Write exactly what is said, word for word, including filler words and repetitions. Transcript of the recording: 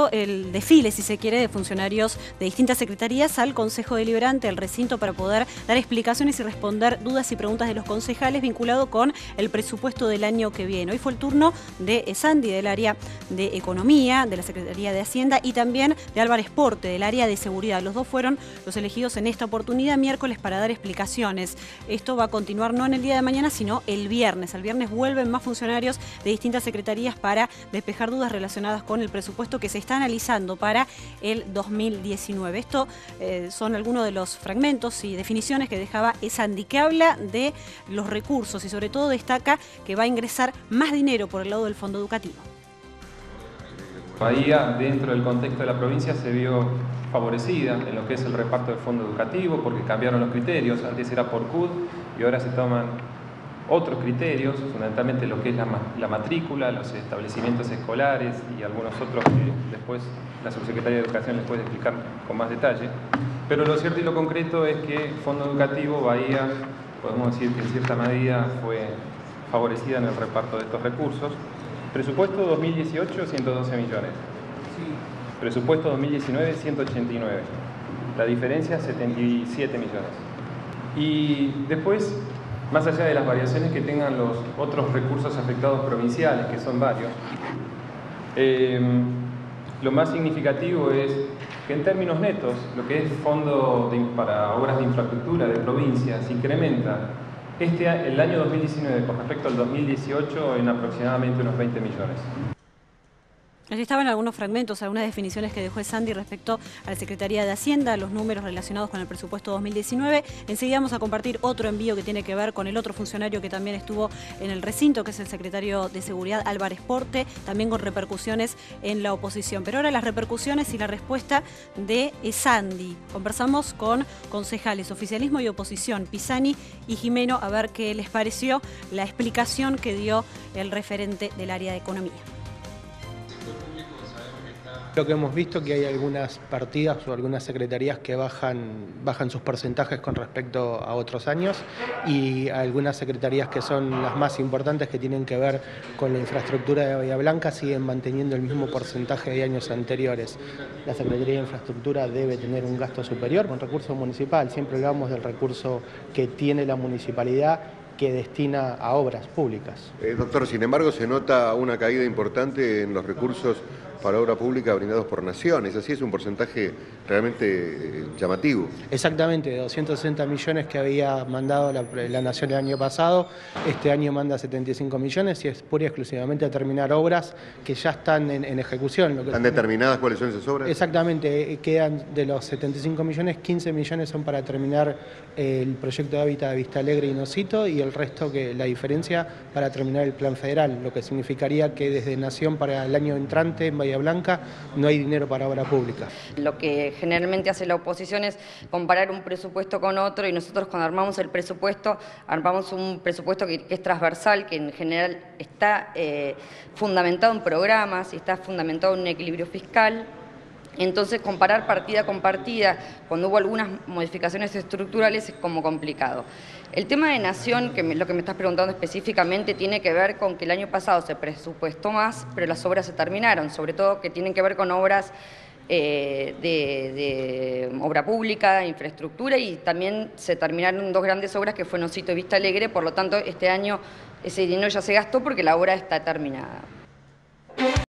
comenzó el desfile, si se quiere, de funcionarios de distintas secretarías al Consejo Deliberante, al recinto, para poder dar explicaciones y responder dudas y preguntas de los concejales vinculado con el presupuesto del año que viene. Hoy fue el turno de Sandy, del área de Economía, de la Secretaría de Hacienda, y también de Álvarez Porte, del área de Seguridad. Los dos fueron los elegidos en esta oportunidad, miércoles, para dar explicaciones. Esto va a continuar no en el día de mañana, sino el viernes. El viernes vuelven más funcionarios de distintas secretarías para despejar dudas relacionadas con el presupuesto que se está analizando para el dos mil diecinueve. Esto eh, son algunos de los fragmentos y definiciones que dejaba Sandy, que habla de los recursos y sobre todo destaca que va a ingresar más dinero por el lado del fondo educativo. Bahía, dentro del contexto de la provincia, se vio favorecida en lo que es el reparto del fondo educativo porque cambiaron los criterios. Antes era por C U D y ahora se toman otros criterios, fundamentalmente lo que es la, la matrícula, los establecimientos escolares y algunos otros que después la subsecretaria de Educación les puede explicar con más detalle. Pero lo cierto y lo concreto es que Fondo Educativo Bahía, podemos decir que en cierta medida fue favorecida en el reparto de estos recursos. Presupuesto dos mil dieciocho, ciento doce millones. Presupuesto dos mil diecinueve, ciento ochenta y nueve. La diferencia, setenta y siete millones. Y después, más allá de las variaciones que tengan los otros recursos afectados provinciales, que son varios, eh, lo más significativo es que en términos netos, lo que es fondo de, para obras de infraestructura de provincia se incrementa este, el año dos mil diecinueve con respecto al dos mil dieciocho en aproximadamente unos veinte millones. Allí estaban algunos fragmentos, algunas definiciones que dejó Sandy respecto a la Secretaría de Hacienda, los números relacionados con el presupuesto dos mil diecinueve. Enseguida vamos a compartir otro envío que tiene que ver con el otro funcionario que también estuvo en el recinto, que es el secretario de Seguridad, Álvarez Porte, también con repercusiones en la oposición. Pero ahora las repercusiones y la respuesta de Sandy. Conversamos con concejales, oficialismo y oposición, Pisani y Jimeno, a ver qué les pareció la explicación que dio el referente del área de Economía. Lo que hemos visto que hay algunas partidas o algunas secretarías que bajan, bajan sus porcentajes con respecto a otros años y algunas secretarías que son las más importantes que tienen que ver con la infraestructura de Bahía Blanca siguen manteniendo el mismo porcentaje de años anteriores. La Secretaría de Infraestructura debe tener un gasto superior con recurso municipal, siempre hablamos del recurso que tiene la municipalidad que destina a obras públicas. Eh, doctor, sin embargo, se nota una caída importante en los recursos para obra pública brindados por Nación. Es así, es un porcentaje realmente eh, llamativo. Exactamente, de doscientos sesenta millones que había mandado la, la Nación el año pasado, este año manda setenta y cinco millones y es pura y exclusivamente a terminar obras que ya están en, en ejecución. Lo que ¿Están determinadas cuáles son esas obras? Exactamente, quedan de los setenta y cinco millones, quince millones son para terminar el proyecto de hábitat de Vista Alegre y Nocito y el resto, que la diferencia, para terminar el plan federal, lo que significaría que desde Nación para el año entrante en Bahía Blanca no hay dinero para obra pública. Lo que generalmente hace la oposición es comparar un presupuesto con otro y nosotros cuando armamos el presupuesto, armamos un presupuesto que, que es transversal, que en general está eh, fundamentado en programas y está fundamentado en un equilibrio fiscal. Entonces, comparar partida con partida, cuando hubo algunas modificaciones estructurales, es como complicado. El tema de Nación, que me, lo que me estás preguntando específicamente, tiene que ver con que el año pasado se presupuestó más, pero las obras se terminaron, sobre todo que tienen que ver con obras eh, de, de obra pública, infraestructura, y también se terminaron dos grandes obras que fue Nocito y Vista Alegre, por lo tanto, este año ese dinero ya se gastó porque la obra está terminada.